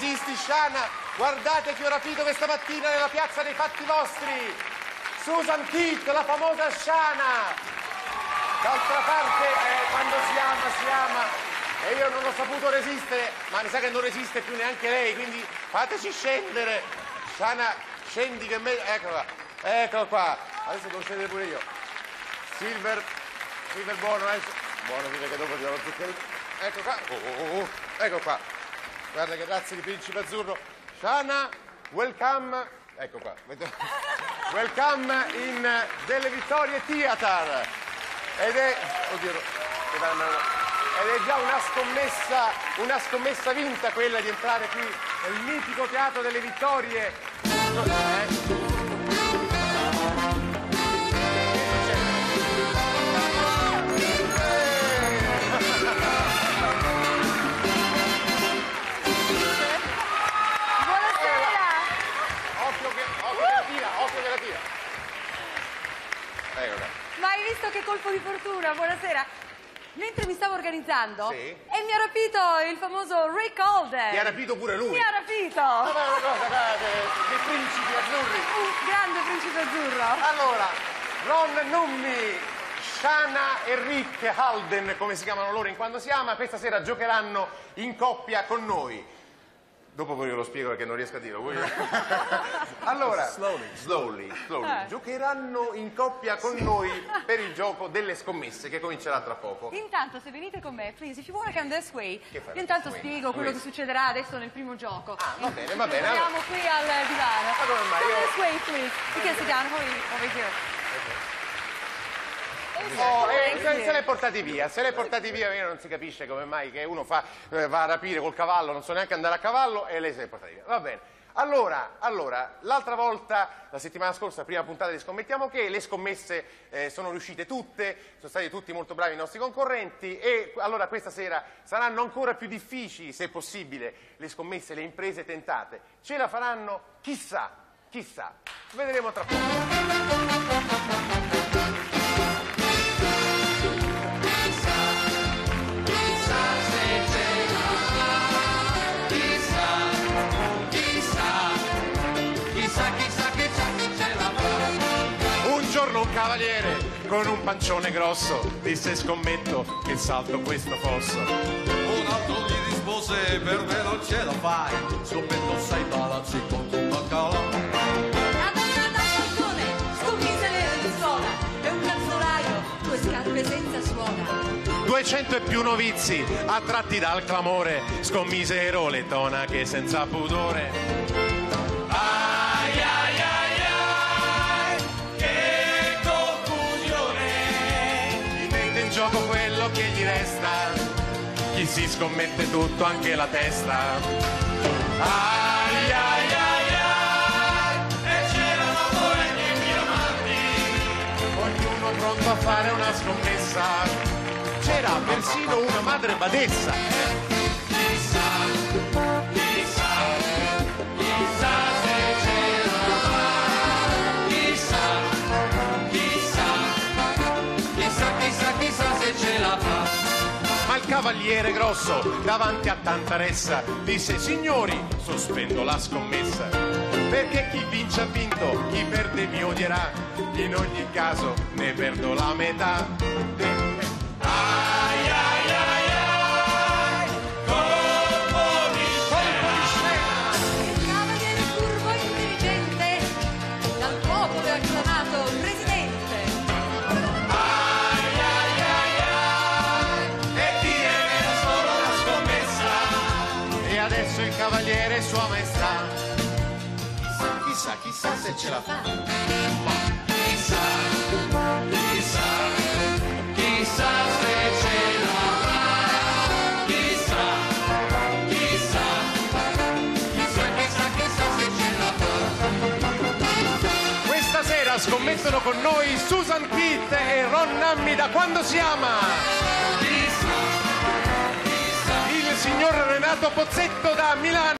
resisti, Shana? Guardate chi ho rapito questa mattina nella piazza dei fatti vostri! Susan Keat, la famosa Shana! D'altra parte, quando si ama, e io non ho saputo resistere, ma mi sa che non resiste più neanche lei, quindi fateci scendere! Shana, scendi che me... Eccolo qua, adesso devo scendere pure io. Silver buono, buono, dire che dopo ti do lo zuccherino. Ecco qua, ecco qua. Guarda che razza di principe azzurro. Shana, welcome, ecco qua. Welcome in Delle Vittorie Theater. Ed è, oddio, ed è già una scommessa vinta quella di entrare qui nel mitico Teatro delle Vittorie. Ma hai visto che colpo di fortuna? Buonasera. Mentre mi stavo organizzando, sì, e mi ha rapito il famoso Rick Holden. Mi ha rapito pure lui. Mi ha rapito. Ma è una cosa dei principi azzurri. Un grande principe azzurro. Allora, Ron Nummi, Shana e Rick Holden, come si chiamano loro in Quando si ama, questa sera giocheranno in coppia con noi. Dopo poi io lo spiego perché non riesco a dirlo. Allora, slowly. Giocheranno in coppia con noi per il gioco delle scommesse che comincerà tra poco. Intanto, se venite con me, please, if you wanna come this way, io intanto spiego quello che succederà adesso nel primo gioco. Ah, va bene. Andiamo qui al divano. Ma come mai? Come this way, please. You can sit down over here. Se l'è portati via, io non si capisce come mai che uno va a rapire col cavallo, non so neanche andare a cavallo e lei se l'è portati via. Va bene. Allora, l'altra volta, la settimana scorsa, prima puntata di Scommettiamo che, le scommesse sono riuscite tutte, sono stati tutti molto bravi i nostri concorrenti e allora questa sera saranno ancora più difficili, se possibile, le scommesse, le imprese tentate. Ce la faranno? Chissà. Vedremo tra poco. Un cavaliere con un pancione grosso disse: scommetto che salto questo fosso. Un altro gli rispose: per me non ce la fai, scommetto 6 palazzi con un baccalà. Andare dal balcone, scommise le lenzuola, e un calzolaio, 2 scarpe senza suola. 200 e più novizi, attratti dal clamore, scommisero le tonache senza pudore. Gioco quello che gli resta, chi si scommette tutto, anche la testa. Ai ai ai ai, e c'erano poeti e diamanti, ognuno pronto a fare una scommessa. C'era persino una madre badessa. Ma il cavaliere grosso, davanti a tanta ressa, disse: signori, sospendo la scommessa, perché chi vince ha vinto, chi perde mi odierà, in ogni caso ne perdo la metà. Ai ai ai ai, colpo di scena. Il cavaliere curvo e intelligente, dal popolo è acclamato presidente. Adesso il cavaliere e sua maestà, chissà se ce la fa. Chissà se ce la fa. Chissà se ce la fa. Questa sera scommettono con noi Susan Keat e Ron Nummi da Quando si ama. Il signor Renato Pozzetto da Milano.